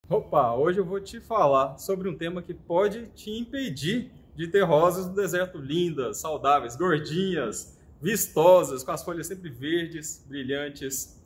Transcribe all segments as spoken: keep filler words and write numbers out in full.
Opa, hoje eu vou te falar sobre um tema que pode te impedir de ter rosas do deserto lindas, saudáveis, gordinhas, vistosas, com as folhas sempre verdes, brilhantes.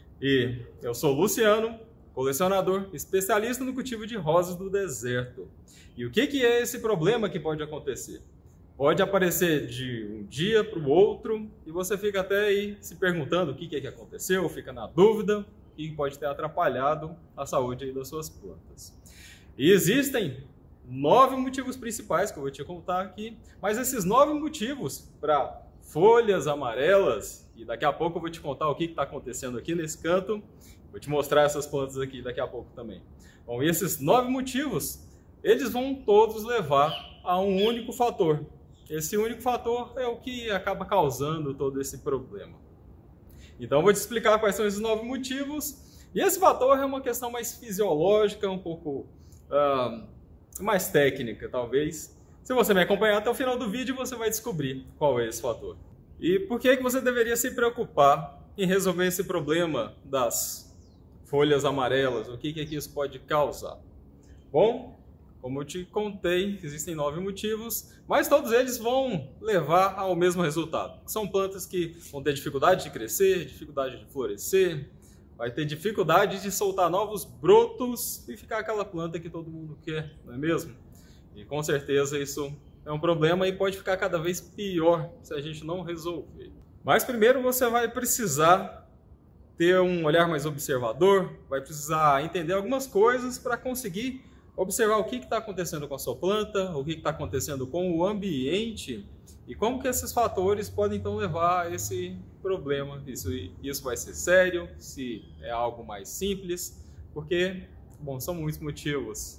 E eu sou o Luciano, colecionador, especialista no cultivo de rosas do deserto. E o que que é esse problema que pode acontecer? Pode aparecer de um dia para o outro e você fica até aí se perguntando o que que é que aconteceu, fica na dúvida, e pode ter atrapalhado a saúde aí das suas plantas. E existem nove motivos principais que eu vou te contar aqui, mas esses nove motivos para folhas amarelas, e daqui a pouco eu vou te contar o que está acontecendo aqui nesse canto, vou te mostrar essas plantas aqui daqui a pouco também. Bom, e esses nove motivos, eles vão todos levar a um único fator. Esse único fator é o que acaba causando todo esse problema. Então eu vou te explicar quais são esses nove motivos. E esse fator é uma questão mais fisiológica, um pouco uh, mais técnica, talvez. Se você me acompanhar até o final do vídeo, você vai descobrir qual é esse fator. E por que que você deveria se preocupar em resolver esse problema das folhas amarelas? O que que isso pode causar? Bom, como eu te contei, existem nove motivos, mas todos eles vão levar ao mesmo resultado. São plantas que vão ter dificuldade de crescer, dificuldade de florescer, vai ter dificuldade de soltar novos brotos e ficar aquela planta que todo mundo quer, não é mesmo? E com certeza isso é um problema e pode ficar cada vez pior se a gente não resolver. Mas primeiro você vai precisar ter um olhar mais observador, vai precisar entender algumas coisas para conseguir observar o que está acontecendo com a sua planta, o que está acontecendo com o ambiente e como que esses fatores podem então levar a esse problema. Isso, isso vai ser sério, se é algo mais simples, porque, bom, são muitos motivos.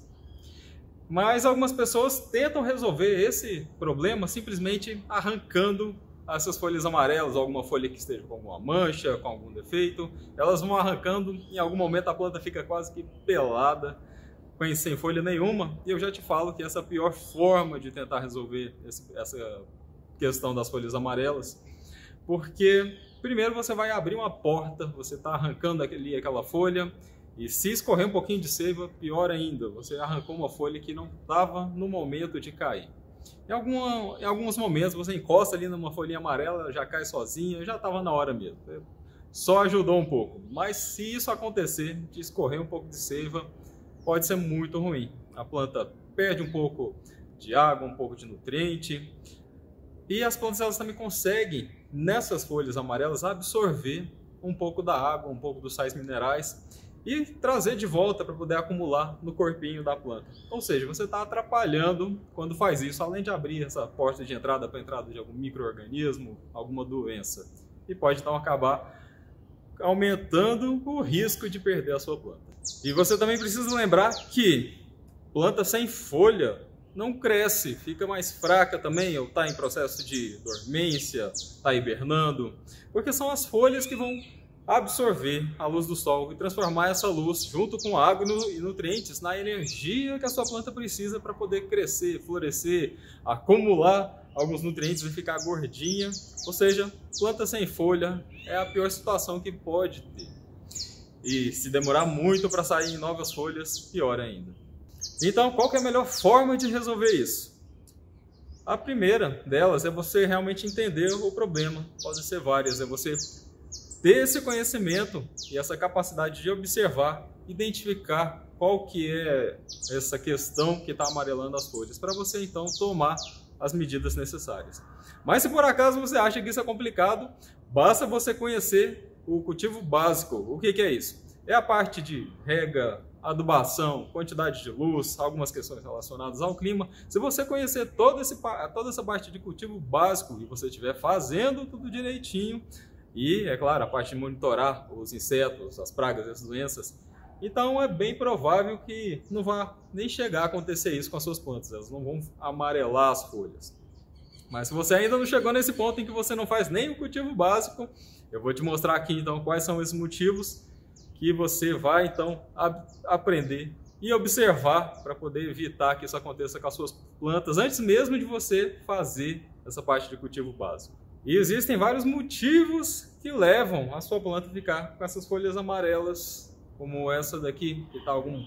Mas algumas pessoas tentam resolver esse problema simplesmente arrancando essas folhas amarelas, alguma folha que esteja com alguma mancha, com algum defeito, elas vão arrancando, em algum momento a planta fica quase que pelada, sem folha nenhuma, e eu já te falo que essa é a pior forma de tentar resolver esse, essa questão das folhas amarelas, porque primeiro você vai abrir uma porta, você está arrancando ali aquela folha, e se escorrer um pouquinho de seiva, pior ainda, você arrancou uma folha que não estava no momento de cair. Em, alguma, em alguns momentos você encosta ali numa folhinha amarela, já cai sozinha, já estava na hora mesmo, só ajudou um pouco, mas se isso acontecer, de escorrer um pouco de seiva, pode ser muito ruim. A planta perde um pouco de água, um pouco de nutriente. E as plantas elas também conseguem, nessas folhas amarelas, absorver um pouco da água, um pouco dos sais minerais e trazer de volta para poder acumular no corpinho da planta. Ou seja, você está atrapalhando quando faz isso, além de abrir essa porta de entrada para a entrada de algum micro-organismo, alguma doença. E pode então acabar aumentando o risco de perder a sua planta. E você também precisa lembrar que planta sem folha não cresce, fica mais fraca também, ou está em processo de dormência, está hibernando, porque são as folhas que vão absorver a luz do sol e transformar essa luz, junto com água e nutrientes, na energia que a sua planta precisa para poder crescer, florescer, acumular alguns nutrientes e ficar gordinha. Ou seja, planta sem folha é a pior situação que pode ter. E se demorar muito para sair em novas folhas, pior ainda. Então, qual que é a melhor forma de resolver isso? A primeira delas é você realmente entender o problema. Podem ser várias. É você ter esse conhecimento e essa capacidade de observar, identificar qual que é essa questão que está amarelando as folhas, para você então tomar as medidas necessárias. Mas se por acaso você acha que isso é complicado, basta você conhecer o cultivo básico. O que que é isso? É a parte de rega, adubação, quantidade de luz, algumas questões relacionadas ao clima. Se você conhecer todo esse, toda essa parte de cultivo básico e você estiver fazendo tudo direitinho, e, é claro, a parte de monitorar os insetos, as pragas e as doenças, então é bem provável que não vá nem chegar a acontecer isso com as suas plantas, elas não vão amarelar as folhas. Mas se você ainda não chegou nesse ponto em que você não faz nem o cultivo básico, eu vou te mostrar aqui então quais são esses motivos que você vai então aprender e observar para poder evitar que isso aconteça com as suas plantas antes mesmo de você fazer essa parte de cultivo básico. E existem vários motivos que levam a sua planta a ficar com essas folhas amarelas, como essa daqui, que está algum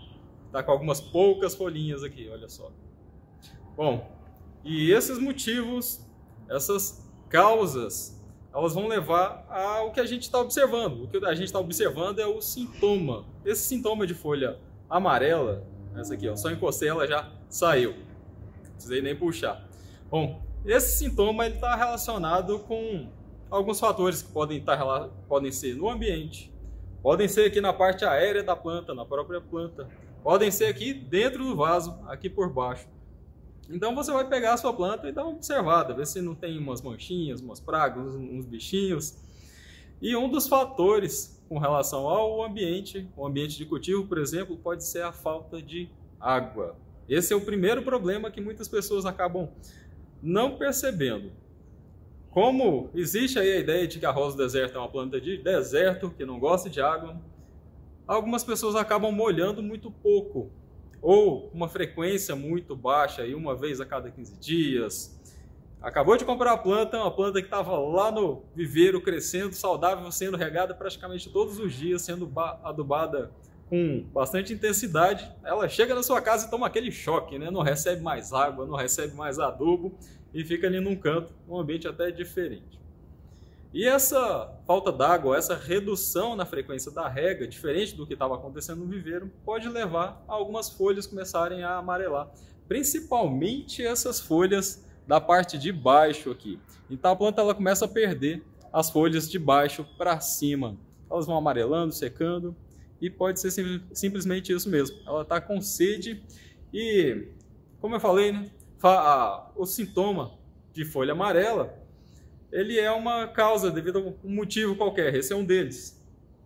Está com algumas poucas folhinhas aqui, olha só. Bom, e esses motivos, essas causas, elas vão levar ao que a gente está observando. O que a gente está observando é o sintoma. Esse sintoma de folha amarela, essa aqui, ó, só encostei, ela já saiu. Não precisei nem puxar. Bom, esse sintoma está relacionado com alguns fatores que podem, estar, podem ser no ambiente, podem ser aqui na parte aérea da planta, na própria planta, podem ser aqui dentro do vaso, aqui por baixo. Então você vai pegar a sua planta e dar uma observada, ver se não tem umas manchinhas, umas pragas, uns bichinhos. E um dos fatores com relação ao ambiente, o ambiente de cultivo, por exemplo, pode ser a falta de água. Esse é o primeiro problema que muitas pessoas acabam não percebendo. Como existe aí a ideia de que a rosa do deserto é uma planta de deserto, que não gosta de água, algumas pessoas acabam molhando muito pouco, ou uma frequência muito baixa, aí uma vez a cada quinze dias. Acabou de comprar a planta, uma planta que estava lá no viveiro, crescendo, saudável, sendo regada praticamente todos os dias, sendo adubada com bastante intensidade. Ela chega na sua casa e toma aquele choque, né? Não recebe mais água, não recebe mais adubo e fica ali num canto, um ambiente até diferente. E essa falta d'água, essa redução na frequência da rega, diferente do que estava acontecendo no viveiro, pode levar a algumas folhas começarem a amarelar, principalmente essas folhas da parte de baixo aqui. Então a planta ela começa a perder as folhas de baixo para cima. Elas vão amarelando, secando e pode ser sim, simplesmente isso mesmo. Ela está com sede e, como eu falei, né, o sintoma de folha amarela ele é uma causa devido a um motivo qualquer, esse é um deles.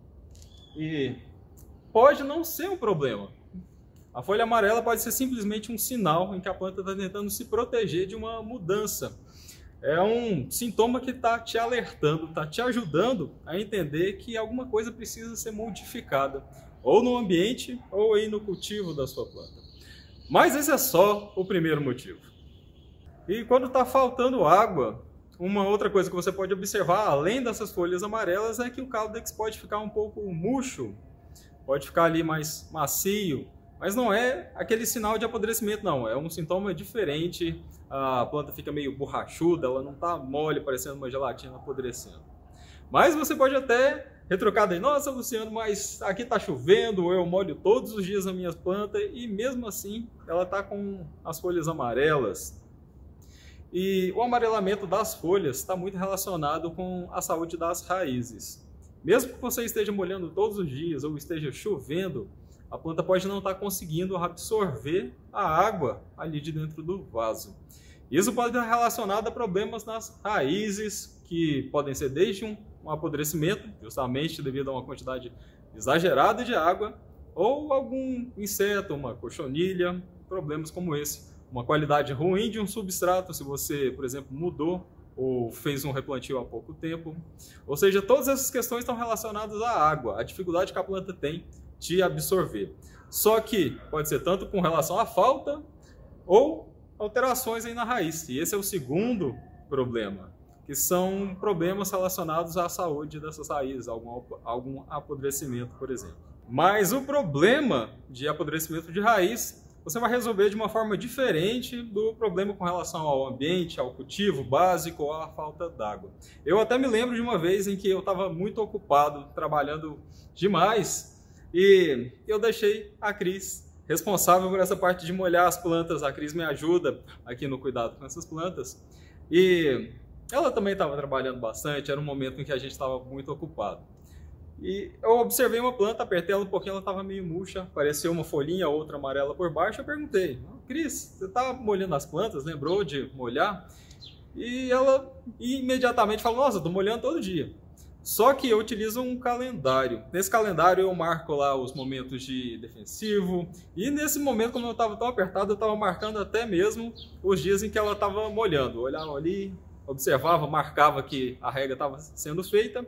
E pode não ser um problema. A folha amarela pode ser simplesmente um sinal em que a planta está tentando se proteger de uma mudança. É um sintoma que está te alertando, está te ajudando a entender que alguma coisa precisa ser modificada, ou no ambiente, ou aí no cultivo da sua planta. Mas esse é só o primeiro motivo. E quando está faltando água, uma outra coisa que você pode observar, além dessas folhas amarelas, é que o caudex pode ficar um pouco murcho, pode ficar ali mais macio, mas não é aquele sinal de apodrecimento, não. É um sintoma diferente, a planta fica meio borrachuda, ela não está mole, parecendo uma gelatina apodrecendo. Mas você pode até retrocar daí, nossa Luciano, mas aqui está chovendo, eu molho todos os dias as minhas plantas e mesmo assim ela está com as folhas amarelas. E o amarelamento das folhas está muito relacionado com a saúde das raízes. Mesmo que você esteja molhando todos os dias ou esteja chovendo, a planta pode não estar conseguindo absorver a água ali de dentro do vaso. Isso pode estar relacionado a problemas nas raízes, que podem ser desde um, um apodrecimento, justamente devido a uma quantidade exagerada de água, ou algum inseto, uma cochonilha, problemas como esse. Uma qualidade ruim de um substrato, se você, por exemplo, mudou ou fez um replantio há pouco tempo. Ou seja, todas essas questões estão relacionadas à água, a dificuldade que a planta tem de absorver. Só que pode ser tanto com relação à falta ou alterações aí na raiz. E esse é o segundo problema, que são problemas relacionados à saúde dessas raízes, algum, algum apodrecimento, por exemplo. Mas o problema de apodrecimento de raiz você vai resolver de uma forma diferente do problema com relação ao ambiente, ao cultivo básico ou à falta d'água. Eu até me lembro de uma vez em que eu estava muito ocupado, trabalhando demais, e eu deixei a Cris responsável por essa parte de molhar as plantas. A Cris me ajuda aqui no cuidado com essas plantas, e ela também estava trabalhando bastante, era um momento em que a gente estava muito ocupado. E eu observei uma planta, apertei ela um pouquinho, ela estava meio murcha, apareceu uma folhinha, outra amarela por baixo. Eu perguntei, Cris, você está molhando as plantas? Lembrou de molhar? E ela imediatamente falou, nossa, estou molhando todo dia. Só que eu utilizo um calendário. Nesse calendário eu marco lá os momentos de defensivo. E nesse momento, como eu estava tão apertado, eu estava marcando até mesmo os dias em que ela estava molhando. Eu olhava ali, observava, marcava que a rega estava sendo feita.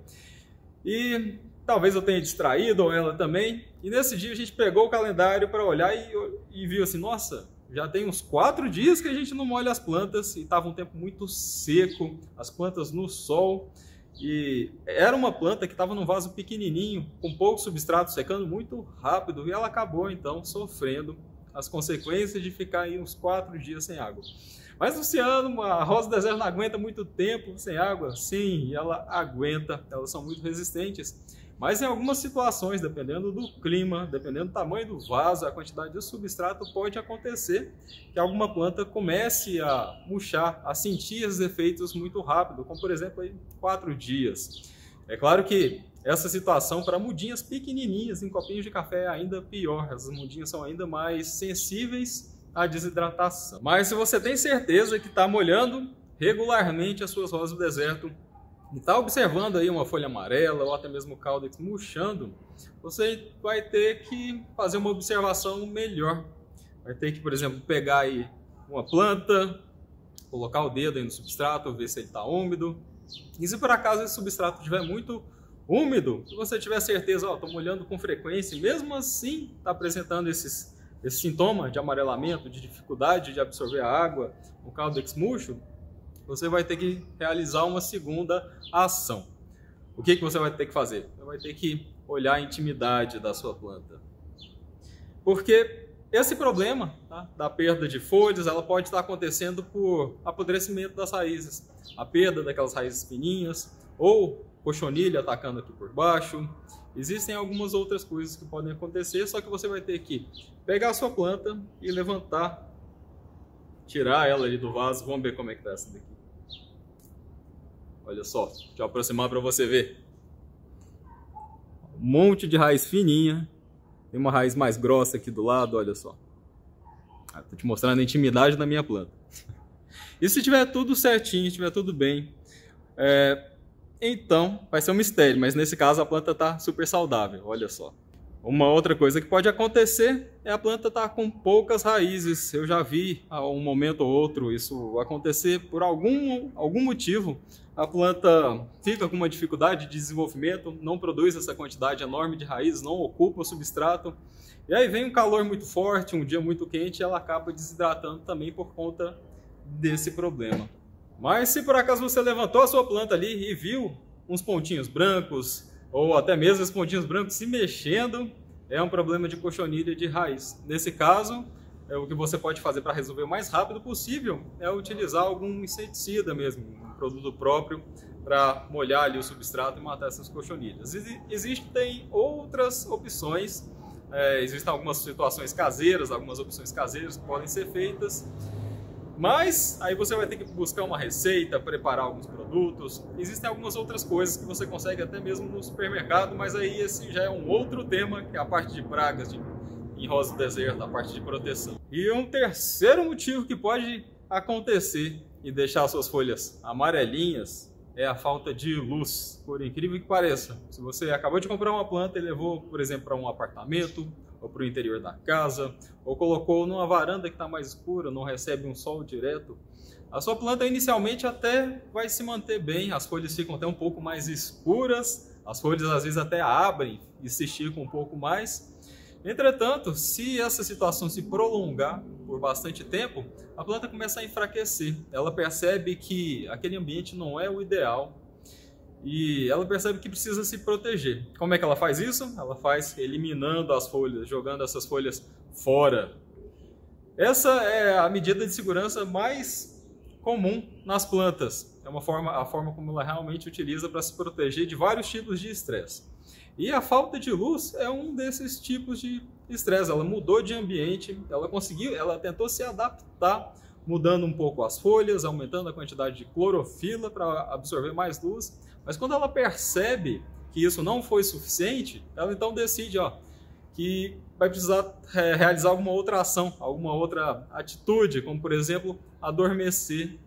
E talvez eu tenha distraído, ou ela também. E nesse dia a gente pegou o calendário para olhar e, e viu assim, nossa, já tem uns quatro dias que a gente não molha as plantas e estava um tempo muito seco, as plantas no sol. E era uma planta que estava num vaso pequenininho, com pouco substrato, secando muito rápido, e ela acabou então sofrendo as consequências de ficar aí uns quatro dias sem água. Mas, Luciano, a rosa do deserto não aguenta muito tempo sem água? Sim, ela aguenta, elas são muito resistentes. Mas em algumas situações, dependendo do clima, dependendo do tamanho do vaso, a quantidade de substrato, pode acontecer que alguma planta comece a murchar, a sentir os efeitos muito rápido, como por exemplo, em quatro dias. É claro que essa situação para mudinhas pequenininhas, em copinhos de café, é ainda pior. As mudinhas são ainda mais sensíveis à desidratação. Mas se você tem certeza que está molhando regularmente as suas rosas do deserto, e está observando aí uma folha amarela ou até mesmo o caudex murchando, você vai ter que fazer uma observação melhor. Vai ter que, por exemplo, pegar aí uma planta, colocar o dedo aí no substrato, ver se ele está úmido. E se por acaso esse substrato estiver muito úmido, se você tiver certeza, ó, estou molhando com frequência e mesmo assim está apresentando esses, esse sintoma de amarelamento, de dificuldade de absorver a água, o caudex murcho, você vai ter que realizar uma segunda ação. O que, que você vai ter que fazer? Você vai ter que olhar a intimidade da sua planta. Porque esse problema, tá, da perda de folhas, ela pode estar acontecendo por apodrecimento das raízes. A perda daquelas raízes fininhas, ou cochonilha atacando aqui por baixo. Existem algumas outras coisas que podem acontecer, só que você vai ter que pegar a sua planta e levantar, tirar ela ali do vaso. Vamos ver como é que está essa daqui. Olha só, deixa eu aproximar para você ver. Um monte de raiz fininha. Tem uma raiz mais grossa aqui do lado, olha só. Estou te mostrando a intimidade da minha planta. E se tiver tudo certinho, estiver tudo bem, é, então vai ser um mistério. Mas nesse caso a planta está super saudável, olha só. Uma outra coisa que pode acontecer é a planta estar com poucas raízes. Eu já vi a um momento ou outro isso acontecer por algum, algum motivo. A planta fica com uma dificuldade de desenvolvimento, não produz essa quantidade enorme de raízes, não ocupa o substrato. E aí vem um calor muito forte, um dia muito quente, e ela acaba desidratando também por conta desse problema. Mas se por acaso você levantou a sua planta ali e viu uns pontinhos brancos, ou até mesmo os pontinhos brancos se mexendo, é um problema de cochonilha de raiz. Nesse caso, é, o que você pode fazer para resolver o mais rápido possível é utilizar algum inseticida mesmo, um produto próprio, para molhar ali o substrato e matar essas cochonilhas. Existem outras opções, é, existem algumas situações caseiras, algumas opções caseiras que podem ser feitas, mas aí você vai ter que buscar uma receita, preparar alguns produtos. Existem algumas outras coisas que você consegue até mesmo no supermercado, mas aí esse já é um outro tema, que é a parte de pragas de, em rosa do deserto, a parte de proteção. E um terceiro motivo que pode acontecer e deixar suas folhas amarelinhas é a falta de luz, por incrível que pareça. Se você acabou de comprar uma planta e levou, por exemplo, para um apartamento, ou para o interior da casa, ou colocou numa varanda que está mais escura, não recebe um sol direto, a sua planta inicialmente até vai se manter bem, as folhas ficam até um pouco mais escuras, as folhas às vezes até abrem e se esticam um pouco mais. Entretanto, se essa situação se prolongar por bastante tempo, a planta começa a enfraquecer. Ela percebe que aquele ambiente não é o ideal e ela percebe que precisa se proteger. Como é que ela faz isso? Ela faz eliminando as folhas, jogando essas folhas fora. Essa é a medida de segurança mais comum nas plantas. É uma forma, a forma como ela realmente utiliza para se proteger de vários tipos de estresse. E a falta de luz é um desses tipos de estresse. Ela mudou de ambiente, ela conseguiu, ela tentou se adaptar, mudando um pouco as folhas, aumentando a quantidade de clorofila para absorver mais luz. Mas quando ela percebe que isso não foi suficiente, ela então decide, ó, que vai precisar é, realizar alguma outra ação, alguma outra atitude, como por exemplo, adormecer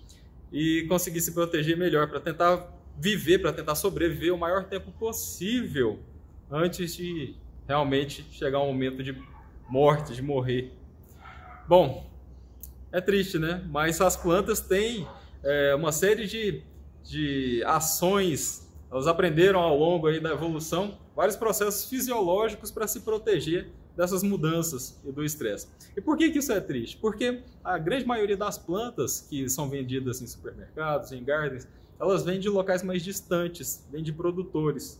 e conseguir se proteger melhor para tentar viver, para tentar sobreviver o maior tempo possível antes de realmente chegar um momento de morte, de morrer. Bom, é triste, né? Mas as plantas têm é, uma série de, de ações, elas aprenderam ao longo aí da evolução vários processos fisiológicos para se proteger dessas mudanças e do estresse. E por que que isso é triste? Porque a grande maioria das plantas que são vendidas em supermercados, em gardens, elas vêm de locais mais distantes, vêm de produtores.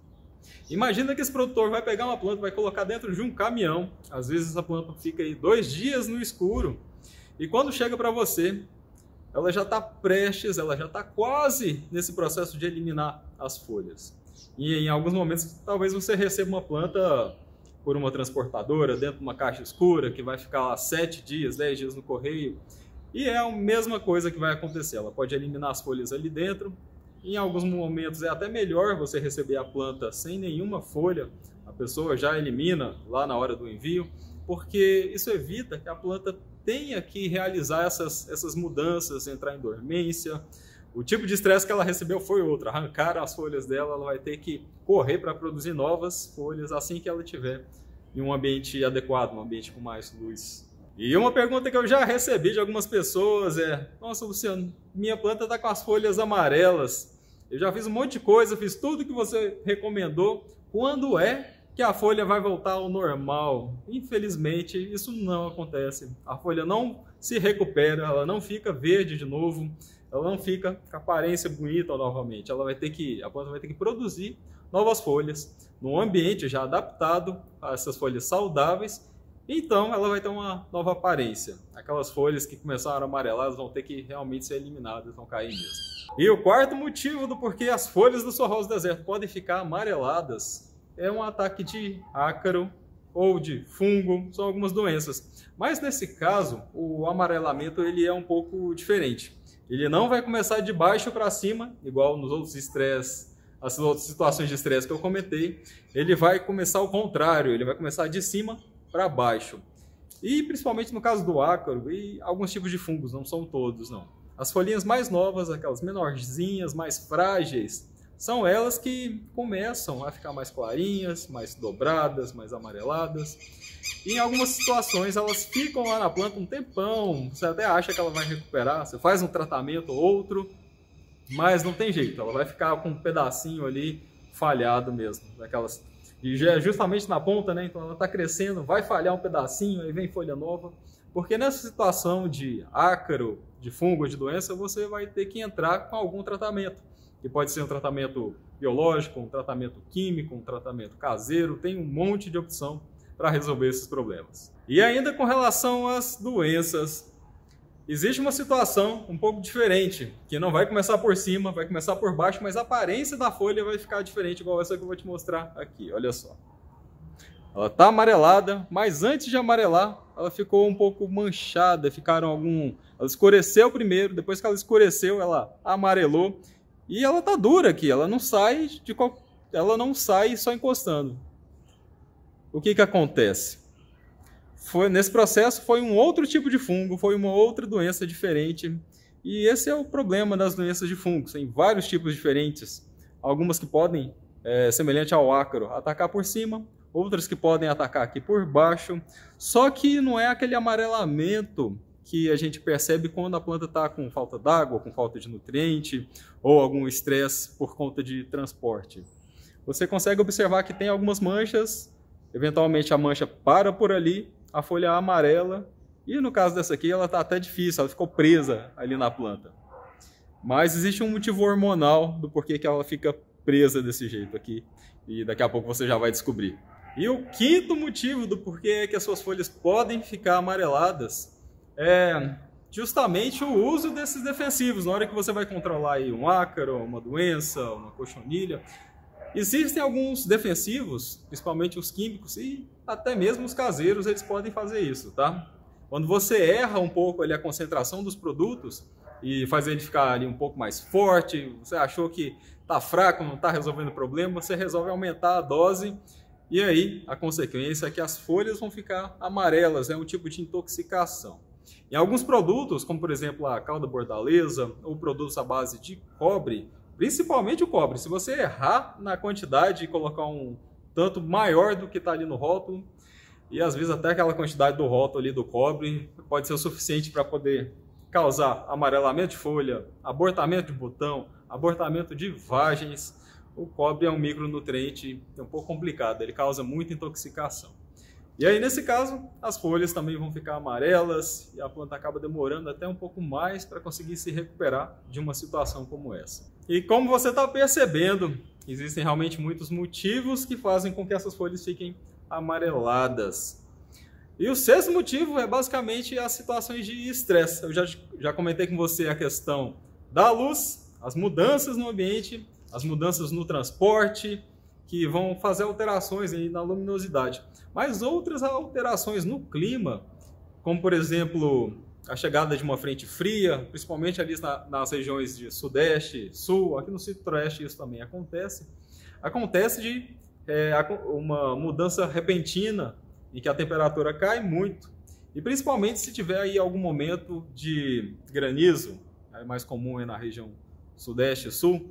Imagina que esse produtor vai pegar uma planta, vai colocar dentro de um caminhão, às vezes essa planta fica aí dois dias no escuro, e quando chega para você, ela já está prestes, ela já está quase nesse processo de eliminar as folhas. E em alguns momentos, talvez você receba uma planta por uma transportadora, dentro de uma caixa escura, que vai ficar lá sete dias, dez dias no correio. E é a mesma coisa que vai acontecer. Ela pode eliminar as folhas ali dentro. Em alguns momentos é até melhor você receber a planta sem nenhuma folha. A pessoa já elimina lá na hora do envio, porque isso evita que a planta tenha que realizar essas, essas mudanças, entrar em dormência. O tipo de estresse que ela recebeu foi outro. Arrancaram as folhas dela, ela vai ter que correr para produzir novas folhas assim que ela estiver em um ambiente adequado, um ambiente com mais luz. E uma pergunta que eu já recebi de algumas pessoas é: nossa, Luciano, minha planta está com as folhas amarelas. Eu já fiz um monte de coisa, fiz tudo que você recomendou. Quando é que a folha vai voltar ao normal? Infelizmente, isso não acontece. A folha não se recupera, ela não fica verde de novo, ela não fica com a aparência bonita novamente. Ela vai ter que, a planta vai ter que produzir novas folhas num ambiente já adaptado a essas folhas saudáveis. Então, ela vai ter uma nova aparência. Aquelas folhas que começaram a amarelar, elas vão ter que realmente ser eliminadas, vão cair mesmo. E o quarto motivo do porquê as folhas do sua rosa do deserto podem ficar amareladas é um ataque de ácaro ou de fungo, são algumas doenças. Mas nesse caso, o amarelamento ele é um pouco diferente. Ele não vai começar de baixo para cima, igual nos outros estresses, as outras situações de estresse que eu comentei. Ele vai começar ao contrário, ele vai começar de cima para baixo. E principalmente no caso do ácaro e alguns tipos de fungos, não são todos não. As folhinhas mais novas, aquelas menorzinhas, mais frágeis, são elas que começam a ficar mais clarinhas, mais dobradas, mais amareladas. E em algumas situações elas ficam lá na planta um tempão, você até acha que ela vai recuperar, você faz um tratamento ou outro, mas não tem jeito, ela vai ficar com um pedacinho ali falhado mesmo, daquelas. E já é justamente na ponta, né? Então ela está crescendo, vai falhar um pedacinho, aí vem folha nova. Porque nessa situação de ácaro, de fungo, de doença, você vai ter que entrar com algum tratamento. Que pode ser um tratamento biológico, um tratamento químico, um tratamento caseiro. Tem um monte de opção para resolver esses problemas. E ainda com relação às doenças, existe uma situação um pouco diferente, que não vai começar por cima, vai começar por baixo, mas a aparência da folha vai ficar diferente, igual essa que eu vou te mostrar aqui, olha só. Ela está amarelada, mas antes de amarelar, ela ficou um pouco manchada, ficaram algum... Ela escureceu primeiro, depois que ela escureceu, ela amarelou, e ela está dura aqui, ela não sai de qual... ela não sai só encostando. O que que acontece? Foi, nesse processo foi um outro tipo de fungo, foi uma outra doença diferente. E esse é o problema das doenças de fungos. Tem vários tipos diferentes. Algumas que podem, é, semelhante ao ácaro, atacar por cima. Outras que podem atacar aqui por baixo. Só que não é aquele amarelamento que a gente percebe quando a planta está com falta d'água, com falta de nutriente, ou algum estresse por conta de transporte. Você consegue observar que tem algumas manchas. Eventualmente a mancha para por ali. A folha amarela, e no caso dessa aqui ela está até difícil, ela ficou presa ali na planta. Mas existe um motivo hormonal do porquê que ela fica presa desse jeito aqui, e daqui a pouco você já vai descobrir. E o quinto motivo do porquê que as suas folhas podem ficar amareladas é justamente o uso desses defensivos. Na hora que você vai controlar aí um ácaro, uma doença, uma cochonilha, existem alguns defensivos, principalmente os químicos e até mesmo os caseiros, eles podem fazer isso, tá? Quando você erra um pouco ali a concentração dos produtos e faz ele ficar ali um pouco mais forte, você achou que tá fraco, não está resolvendo o problema, você resolve aumentar a dose e aí a consequência é que as folhas vão ficar amarelas, é um tipo de intoxicação. Em alguns produtos, como por exemplo a calda bordaleza ou produtos à base de cobre, principalmente o cobre, se você errar na quantidade e colocar um tanto maior do que está ali no rótulo, e às vezes até aquela quantidade do rótulo ali do cobre pode ser o suficiente para poder causar amarelamento de folha, abortamento de botão, abortamento de vagens. O cobre é um micronutriente um pouco complicado, ele causa muita intoxicação. E aí, nesse caso, as folhas também vão ficar amarelas e a planta acaba demorando até um pouco mais para conseguir se recuperar de uma situação como essa. E como você está percebendo, existem realmente muitos motivos que fazem com que essas folhas fiquem amareladas. E o sexto motivo é basicamente as situações de estresse. Eu já, já comentei com você a questão da luz, as mudanças no ambiente, as mudanças no transporte, que vão fazer alterações aí na luminosidade. Mas outras alterações no clima, como por exemplo a chegada de uma frente fria, principalmente ali na, nas regiões de sudeste, sul, aqui no centro-oeste isso também acontece. Acontece de é, uma mudança repentina em que a temperatura cai muito, e principalmente se tiver aí algum momento de granizo, é mais comum é na região sudeste e sul,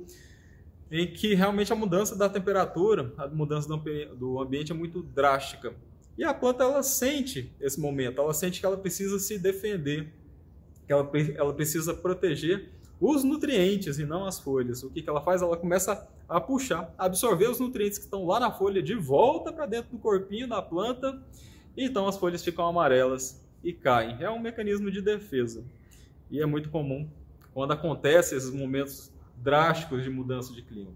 em que realmente a mudança da temperatura, a mudança do ambiente é muito drástica. E a planta ela sente esse momento, ela sente que ela precisa se defender, que ela, ela precisa proteger os nutrientes e não as folhas. O que, que ela faz? Ela começa a puxar, a absorver os nutrientes que estão lá na folha de volta para dentro do corpinho da planta, e então as folhas ficam amarelas e caem. É um mecanismo de defesa. E é muito comum quando acontecem esses momentos drásticos de mudança de clima.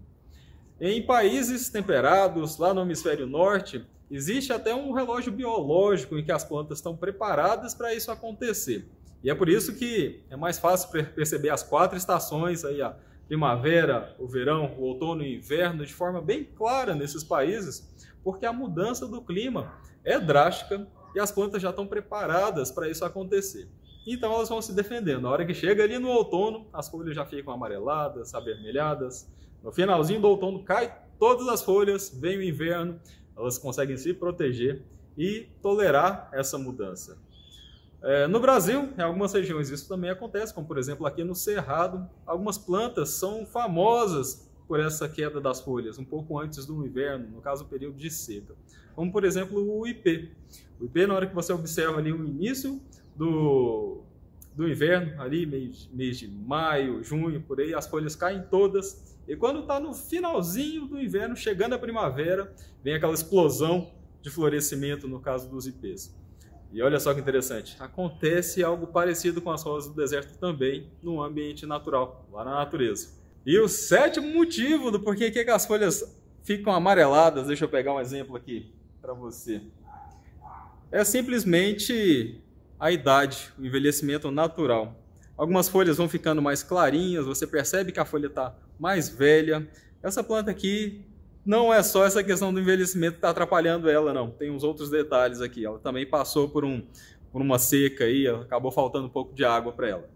Em países temperados, lá no hemisfério norte, existe até um relógio biológico em que as plantas estão preparadas para isso acontecer. E é por isso que é mais fácil perceber as quatro estações, aí a primavera, o verão, o outono e o inverno, de forma bem clara nesses países, porque a mudança do clima é drástica e as plantas já estão preparadas para isso acontecer. Então elas vão se defendendo. Na hora que chega ali no outono, as folhas já ficam amareladas, avermelhadas. No finalzinho do outono cai todas as folhas, vem o inverno, elas conseguem se proteger e tolerar essa mudança. É, no Brasil, em algumas regiões isso também acontece, como por exemplo aqui no Cerrado, algumas plantas são famosas por essa queda das folhas, um pouco antes do inverno, no caso o período de seca. Como por exemplo o ipê. O ipê, na hora que você observa ali o início do, do inverno, ali mês, mês de maio, junho, por aí, as folhas caem todas. E quando está no finalzinho do inverno, chegando a primavera, vem aquela explosão de florescimento no caso dos ipês. E olha só que interessante, acontece algo parecido com as rosas do deserto também, no ambiente natural, lá na natureza. E o sétimo motivo do porquê que as folhas ficam amareladas, deixa eu pegar um exemplo aqui para você, é simplesmente a idade, o envelhecimento natural. Algumas folhas vão ficando mais clarinhas, você percebe que a folha está mais velha. Essa planta aqui não é só essa questão do envelhecimento que está atrapalhando ela, não. Tem uns outros detalhes aqui. Ela também passou por, um, por uma seca aí, acabou faltando um pouco de água para ela.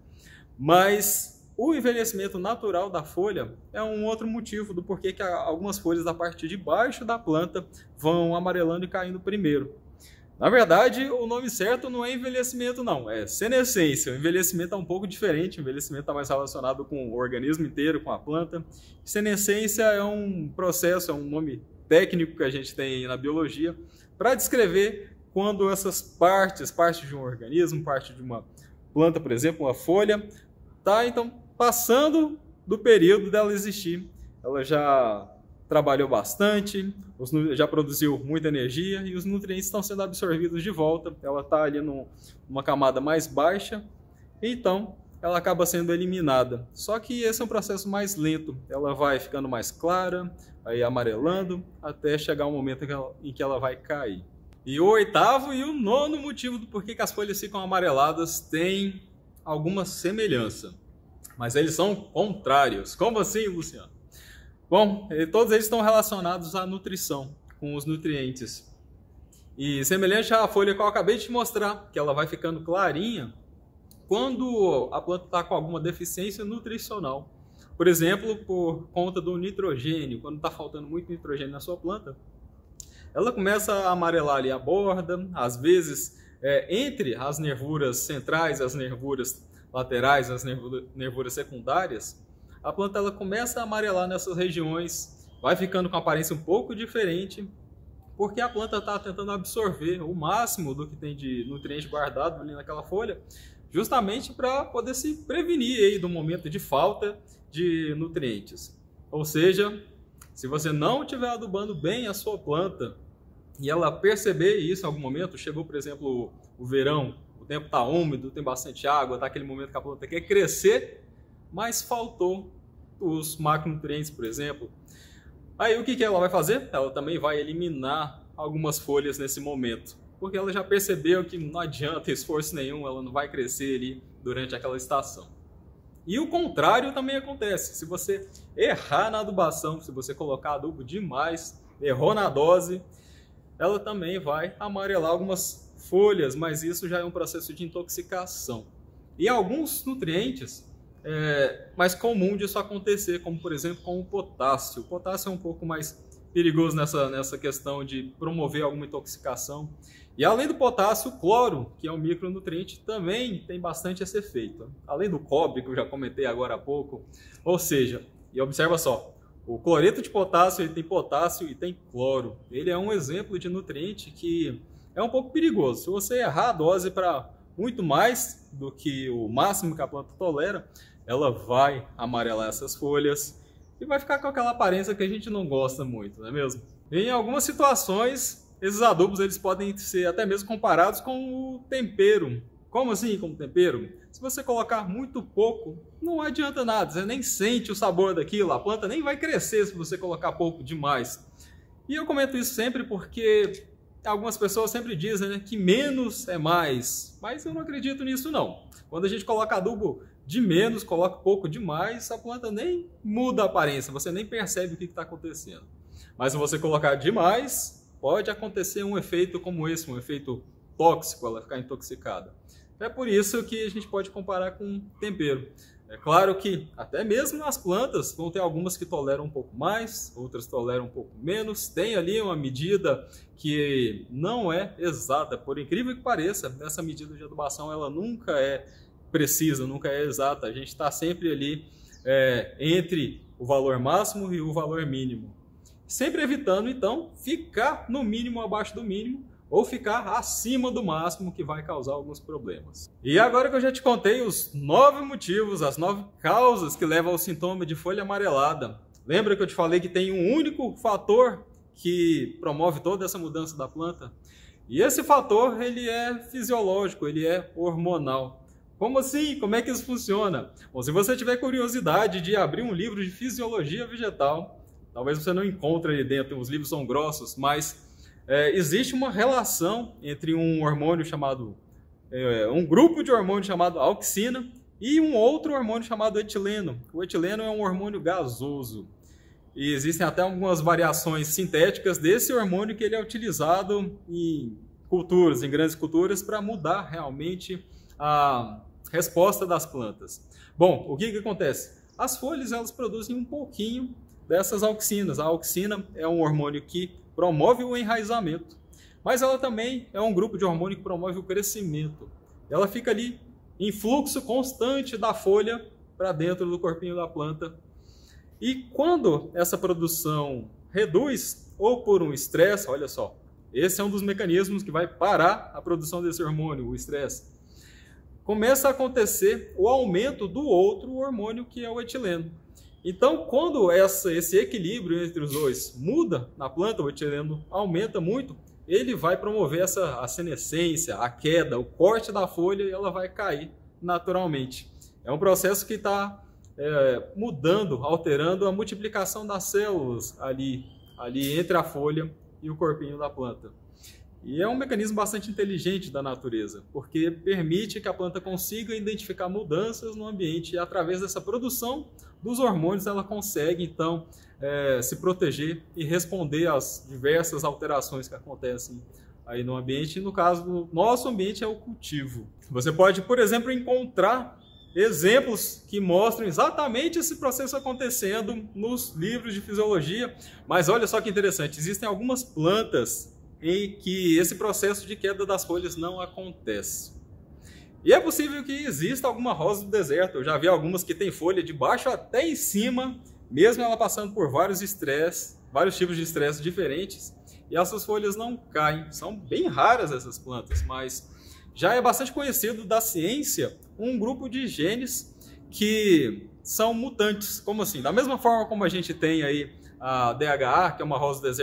Mas o envelhecimento natural da folha é um outro motivo do porquê que algumas folhas da parte de baixo da planta vão amarelando e caindo primeiro. Na verdade, o nome certo não é envelhecimento, não. É senescência. O envelhecimento é um pouco diferente. O envelhecimento está mais relacionado com o organismo inteiro, com a planta. Senescência é um processo, é um nome técnico que a gente tem na biologia para descrever quando essas partes, parte de um organismo, parte de uma planta, por exemplo, uma folha, está então passando do período dela existir. Ela já trabalhou bastante, já produziu muita energia e os nutrientes estão sendo absorvidos de volta. Ela está ali numa camada mais baixa, então ela acaba sendo eliminada. Só que esse é um processo mais lento. Ela vai ficando mais clara, aí amarelando, até chegar um momento em que ela, em que ela vai cair. E o oitavo e o nono motivo do porquê que as folhas ficam amareladas tem alguma semelhança, mas eles são contrários. Como assim, Luciano? Bom, todos eles estão relacionados à nutrição, com os nutrientes. E semelhante à folha que eu acabei de te mostrar, que ela vai ficando clarinha quando a planta está com alguma deficiência nutricional. Por exemplo, por conta do nitrogênio, quando está faltando muito nitrogênio na sua planta, ela começa a amarelar ali a borda, às vezes é, entre as nervuras centrais, as nervuras laterais, as nervuras secundárias, a planta ela começa a amarelar nessas regiões, vai ficando com aparência um pouco diferente, porque a planta está tentando absorver o máximo do que tem de nutriente guardado ali naquela folha, justamente para poder se prevenir aí do momento de falta de nutrientes. Ou seja, se você não estiver adubando bem a sua planta, e ela perceber isso em algum momento, chegou, por exemplo, o verão, o tempo está úmido, tem bastante água, está aquele momento que a planta quer crescer, mas faltou os macronutrientes, por exemplo. Aí o que, que ela vai fazer? Ela também vai eliminar algumas folhas nesse momento, porque ela já percebeu que não adianta esforço nenhum, ela não vai crescer ali durante aquela estação. E o contrário também acontece. Se você errar na adubação, se você colocar adubo demais, errou na dose, ela também vai amarelar algumas folhas, mas isso já é um processo de intoxicação. E alguns nutrientes é mais comum disso acontecer, como por exemplo com o potássio. O potássio é um pouco mais perigoso nessa, nessa questão de promover alguma intoxicação. E além do potássio, o cloro, que é um micronutriente, também tem bastante esse efeito. Além do cobre, que eu já comentei agora há pouco. Ou seja, e observa só, o cloreto de potássio ele tem potássio e tem cloro. Ele é um exemplo de nutriente que é um pouco perigoso. Se você errar a dose para muito mais do que o máximo que a planta tolera, ela vai amarelar essas folhas e vai ficar com aquela aparência que a gente não gosta muito, não é mesmo? Em algumas situações, esses adubos eles podem ser até mesmo comparados com o tempero. Como assim com o tempero? Se você colocar muito pouco, não adianta nada, você nem sente o sabor daquilo, a planta nem vai crescer se você colocar pouco demais. E eu comento isso sempre porque algumas pessoas sempre dizem, né, que menos é mais, mas eu não acredito nisso não. Quando a gente coloca adubo de menos, coloca pouco demais, a planta nem muda a aparência, você nem percebe o que está acontecendo. Mas se você colocar demais, pode acontecer um efeito como esse, um efeito tóxico, ela ficar intoxicada. É por isso que a gente pode comparar com tempero. É claro que até mesmo nas plantas vão ter algumas que toleram um pouco mais, outras toleram um pouco menos. Tem ali uma medida que não é exata, por incrível que pareça, essa medida de adubação ela nunca é precisa, nunca é exata. A gente está sempre ali é, entre o valor máximo e o valor mínimo. Sempre evitando, então, ficar no mínimo abaixo do mínimo ou ficar acima do máximo, que vai causar alguns problemas. E agora que eu já te contei os nove motivos, as nove causas que levam ao sintoma de folha amarelada, lembra que eu te falei que tem um único fator que promove toda essa mudança da planta? E esse fator ele é fisiológico, ele é hormonal. Como assim? Como é que isso funciona? Bom, se você tiver curiosidade de abrir um livro de fisiologia vegetal, talvez você não encontre ali dentro, os livros são grossos, mas é, existe uma relação entre um hormônio chamado, é, um grupo de hormônio chamado auxina e um outro hormônio chamado etileno. O etileno é um hormônio gasoso e existem até algumas variações sintéticas desse hormônio que ele é utilizado em culturas, em grandes culturas, para mudar realmente a resposta das plantas. Bom, o que que acontece? As folhas elas produzem um pouquinho dessas auxinas. A auxina é um hormônio que promove o enraizamento, mas ela também é um grupo de hormônio que promove o crescimento. Ela fica ali em fluxo constante da folha para dentro do corpinho da planta. E quando essa produção reduz, ou por um estresse, olha só, esse é um dos mecanismos que vai parar a produção desse hormônio, o estresse, começa a acontecer o aumento do outro hormônio que é o etileno. Então, quando essa, esse equilíbrio entre os dois muda na planta, o etileno aumenta muito, ele vai promover essa a senescência, a queda, o corte da folha e ela vai cair naturalmente. É um processo que está é, mudando, alterando a multiplicação das células ali, ali entre a folha e o corpinho da planta. E é um mecanismo bastante inteligente da natureza, porque permite que a planta consiga identificar mudanças no ambiente e através dessa produção dos hormônios ela consegue então é, se proteger e responder às diversas alterações que acontecem aí no ambiente. E no caso do nosso ambiente é o cultivo. Você pode, por exemplo, encontrar exemplos que mostram exatamente esse processo acontecendo nos livros de fisiologia, mas olha só que interessante, existem algumas plantas em que esse processo de queda das folhas não acontece. E é possível que exista alguma rosa do deserto. Eu já vi algumas que têm folha de baixo até em cima, mesmo ela passando por vários estresses, vários tipos de estresse diferentes, e essas folhas não caem. São bem raras essas plantas, mas já é bastante conhecido da ciência um grupo de genes que são mutantes. Como assim? Da mesma forma como a gente tem aí a D H A, que é uma rosa do deserto mutante,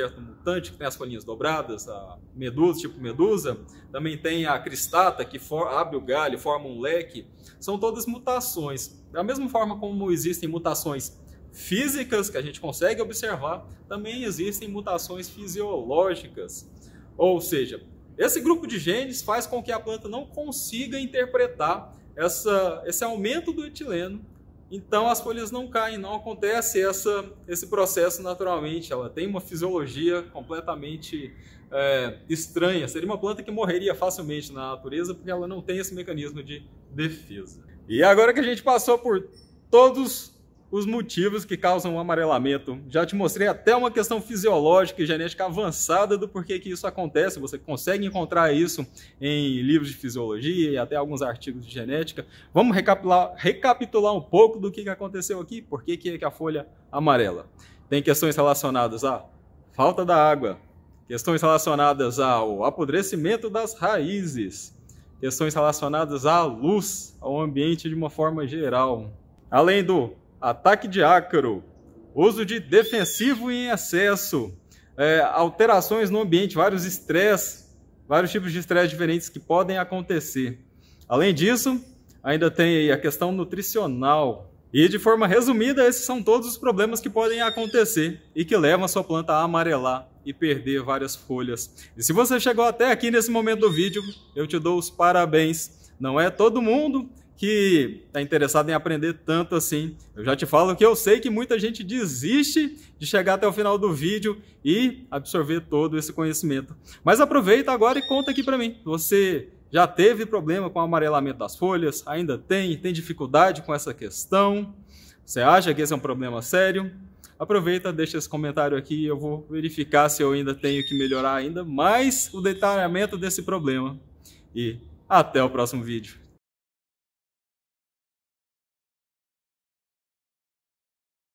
mutante, que tem as folhinhas dobradas, a medusa, tipo medusa, também tem a cristata, que for, abre o galho, forma um leque, são todas mutações. Da mesma forma como existem mutações físicas, que a gente consegue observar, também existem mutações fisiológicas. Ou seja, esse grupo de genes faz com que a planta não consiga interpretar essa, esse aumento do etileno. Então as folhas não caem, não acontece essa, esse processo naturalmente. Ela tem uma fisiologia completamente é, estranha. Seria uma planta que morreria facilmente na natureza porque ela não tem esse mecanismo de defesa. E agora que a gente passou por todos os motivos que causam o amarelamento, já te mostrei até uma questão fisiológica e genética avançada do porquê que isso acontece. Você consegue encontrar isso em livros de fisiologia e até alguns artigos de genética. Vamos recapitular, recapitular um pouco do que aconteceu aqui, por que que a folha amarela. Tem questões relacionadas à falta da água, questões relacionadas ao apodrecimento das raízes, questões relacionadas à luz, ao ambiente de uma forma geral, além do ataque de ácaro, uso de defensivo em excesso, é, alterações no ambiente, vários estresses, vários tipos de estresse diferentes que podem acontecer. Além disso, ainda tem a questão nutricional. E de forma resumida, esses são todos os problemas que podem acontecer e que levam a sua planta a amarelar e perder várias folhas. E se você chegou até aqui nesse momento do vídeo, eu te dou os parabéns. Não é todo mundo que está interessado em aprender tanto assim. Eu já te falo que eu sei que muita gente desiste de chegar até o final do vídeo e absorver todo esse conhecimento. Mas aproveita agora e conta aqui para mim. Você já teve problema com o amarelamento das folhas? Ainda tem? Tem dificuldade com essa questão? Você acha que esse é um problema sério? Aproveita, deixa esse comentário aqui e eu vou verificar se eu ainda tenho que melhorar ainda mais o detalhamento desse problema. E até o próximo vídeo.